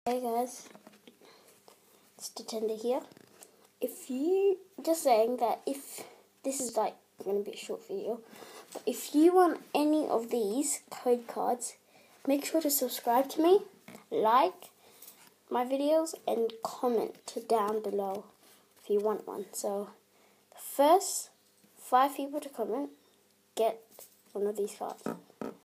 Hey guys, it's Detender here. Just saying that if this is like going to be a short video, but if you want any of these code cards, make sure to subscribe to me, like my videos, and comment down below if you want one. So the first 5 people to comment get one of these cards.